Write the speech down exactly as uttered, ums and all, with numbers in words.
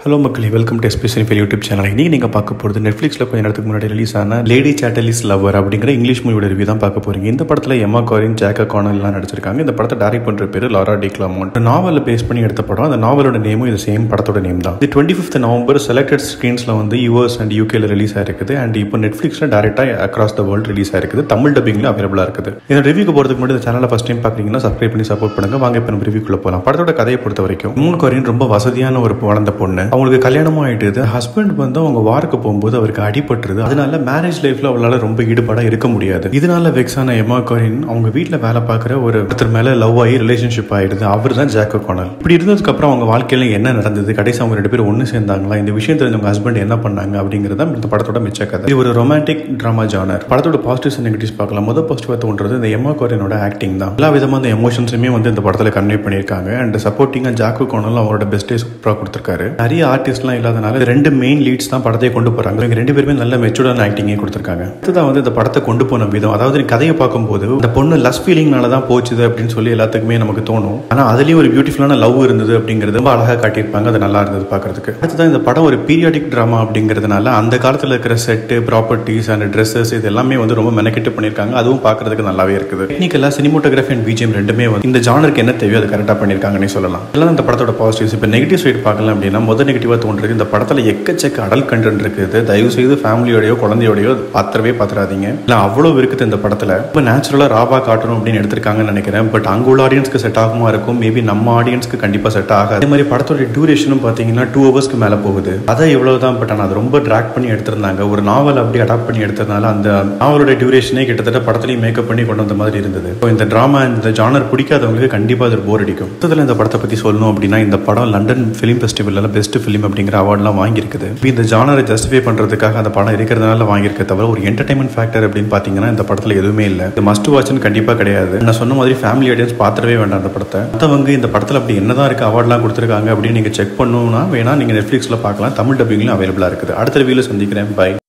Hello மக்களே, welcome to SPSC fill YouTube channel. இன்னைக்கு நீங்கள் பார்க்க போகிறது நெட்ஃப்ளிக்ஸில் கொஞ்ச நேரத்துக்கு முன்னாடி ரிலீஸ் ஆன லேடி சாட்டர்லிஸ் லவர் அப்படிங்கிற இங்கிலீஷ் மூவியோட ரிவ்யூ தான் பார்க்க போறீங்க. இந்த படத்தில் எம்மா காரின், ஜாக் கார்னல் எல்லாம் நடிச்சிருக்காங்க. இந்த படத்தை டைரக்ட் பண்ணுற பேர் லாரா டி கிளர்மோன்ட். நாவலில் பேஸ் பண்ணி எடுத்த படம். அந்த நாவலோட நேமும் இது சேம் படத்தோட நேம் தான். இது டுவெண்ட்டி ஃபிஃப்த் நவம்பர் செலக்டட் ஸ்க்ரீன்ஸில் வந்து யூஎஸ் அண்ட் யூகேல ரிலீஸ் ஆயிருக்குது. அண்ட் இப்போ நெட்ஃப்ளிக்ஸில் டேரக்டாக அக்ராஸ் த வேர்ல்டு ரிலீஸ் ஆயிருக்குது. தமிழ் டப்பிங்கில் அவைலபிளாக இருக்குது. இந்த ரிவ்யூக்கு போகிறதுக்கு முன்னாடி இந்த சேனலை ஃபஸ்ட் டைம் பார்க்குறீங்கன்னா சப்ஸ்கிரைப் பண்ணி சப்போர்ட் பண்ணுங்க. வாங்க இப்போ நம்ம ரிவ்யூக்குள்ள போகலாம். படத்தோட கதையை பொறுத்த வரைக்கும் எம்மா காரின் ரொம்ப வசதியான ஒரு வளர்ந்த பொண்ணு. அவங்களுக்கு கல்யாணமும் ஹஸ்பண்ட் வந்து அவங்க வாருக்கு போகும்போது அவருக்கு அடிபட்டுருது. அதனால மேரேஜ் லைஃப்ல அவளால ரொம்ப ஈடுபாடா இருக்க முடியாது. இதனால வெக்ஸான எம்மா காரின் அவங்க வீட்டுல வேலை பார்க்குற ஒரு ஒருத்தர் மேல லவ் ஆகி ரிலேஷன்ஷிப் ஆயிடுது. அவர் தான் ஜாக் கார்னல். இப்படி இருந்ததுக்கு அப்புறம் அவங்க வாழ்க்கையில என்ன நடந்தது, கடைசி அவங்க ரெண்டு பேரும் ஒன்னு சேர்ந்தாங்களா, இந்த விஷயம் தெரிஞ்சவங்க ஹஸ்பண்ட் என்ன பண்ணாங்க அப்படிங்கறத இந்த படத்தோட மிச்ச கதை. இது ஒரு ரொமான்டிக் டிராமா ஜானர். படத்தோட பாசிட்டிவ்ஸ் அண்ட் நெகட்டிவ்ஸ் பார்க்கலாம். முதல் பாசிட்டிவா தோன்றது இந்த எம்மா காரினோட ஆக்டிங் தான். எல்லா விதமான எமோஷன்ஸுமே வந்து இந்த படத்துல கன்வே பண்ணியிருக்காங்க. அண்ட் சப்போர்ட்டிங்கா ஜாக் கார்னல் அவரோட பெஸ்டே சூப்பரா கொடுத்திருக்காரு. நிறைய ஆர்டிஸ்ட்லாம் இல்லாதனால ரெண்டு மெயின் லீட்ஸ் தான் படத்தை கொண்டு போறாங்க. இவங்க ரெண்டு பேருமே நல்ல மெச்சூர்டான ஆக்டிங்கே கொடுத்திருக்காங்க. இதுதான் வந்து இந்த படத்தை கொண்டு போன விதம். அதாவது கதையை பார்க்கும்போது இந்த பொண்ணு லஸ் ஃபீலிங்னால தான் போச்சுது அப்படின்னு சொல்லி எல்லாத்துக்குமே நமக்கு தோணும். ஆனா அதுலயும் ஒரு பியூட்டிஃபுல்லான லவ் இருந்தது அப்படிங்கிறது ரொம்ப அழகா காட்டியிருப்பாங்க. அது நல்லா இருந்தது பார்க்கறதுக்கு. அடுத்ததான் இந்த படம் ஒரு பீரியாடிக் டிராமா அப்படிங்கிறதுனால அந்த காலத்துல இருக்கிற செட்டு, ப்ராப்பர்ட்டிஸ் அண்ட் ட்ரெஸ்ஸஸ் இது எல்லாமே வந்து ரொம்ப மெனக்கெட்டு பண்ணியிருக்காங்க. அதுவும் பார்க்கறதுக்கு நல்லாவே இருக்குது. டெக்னிக்கலா சினிமோட்டோகிராஃபி அண்ட் பிஜிஎம் ரெண்டுமே வந்து இந்த ஜானருக்கு என்ன தேவையோ அதை கரெக்டா பண்ணியிருக்காங்கன்னு சொல்லலாம். எல்லாம் இந்த படத்தோட பாசிட்டிவ்ஸ். இப்போ நெகட்டிவ் சைடு பார்க்கலாம் அப்படின்னா முதல் நெகட்டிவா தோன்றது இந்த படத்துல எக்கச்சக்க அடல் கண்டென்ட் இருக்குது. தயவு செய்து ஃபேமிலியோடயோ குழந்தையோடயோ பாத்திரவே பாத்திராதீங்க. இல்லை அவ்வளோ இருக்குது இந்த படத்தில். இப்போ நேச்சுரலாக ராவா காட்டணும் அப்படின்னு எடுத்திருக்காங்கன்னு நினைக்கிறேன். பட் அங்கே உள்ள ஆடியன்ஸ்க்கு செட் ஆகுமா இருக்கும். மேபி நம்ம ஆடியன்ஸ்க்கு கண்டிப்பாக செட் ஆகாது. அதே மாதிரி படத்தோட டியூரேஷனும் பார்த்தீங்கன்னா டூ ஹவர்ஸ்க்கு மேலே போகுது. அதை எவ்வளவுதான் பட் ஆனால் அது ரொம்ப ட்ராக் பண்ணி எடுத்திருந்தாங்க. ஒரு நாவல் அப்படி அடாப்ட் பண்ணி எடுத்ததுனால அந்த நாவலோட டியூரேஷனே கிட்டத்தட்ட படத்துலையும் மேக்கப் பண்ணி கொண்டு வந்த மாதிரி இருந்தது. இப்போ இந்த டிராமா இந்த ஜானர் பிடிக்காதவங்களுக்கு கண்டிப்பாக அது போர் அடிக்கும். மொத்தத்தில் இந்த படத்தை பற்றி சொல்லணும் அப்படின்னா இந்த படம் லண்டன் ஃபிலிம் ஃபெஸ்டிவலில் பெஸ்ட் ஃபிலிம் அப்படிங்கிற அவார்ட்லாம் வாங்கியிருக்குது. இந்த ஜானரை ஜஸ்டிஃபை பண்றதுக்காக அந்த படம் இருக்கிறதுனால வாங்கியிருக்க தவிர ஒரு என்டர்டைன்மெண்ட் ஃபேக்டர் அப்படின்னு பார்த்தீங்கன்னா இந்த படத்தில் எதுவுமே இல்லை. இது மஸ்ட் வாட்ச்னு கண்டிப்பாக கிடையாது. நான் சொன்ன மாதிரி ஃபேமிலி ஆடியன்ஸ் பார்த்துடவே வேண்டாம் அந்த படத்தை. மற்றவங்க இந்த படத்தில் அப்படி என்னதான் இருக்கு அவார்ட்லாம் கொடுத்துருக்காங்க அப்படின்னு நீங்கள் செக் பண்ணணும்னா வேணா நீங்கள் நெட்ஃப்ளிக்ஸில் பார்க்கலாம். தமிழ் டப்பிங்லையும் அவைலபிளாக இருக்குது. அடுத்த ரிவ்யூவில் சந்திக்கிறேன். பை.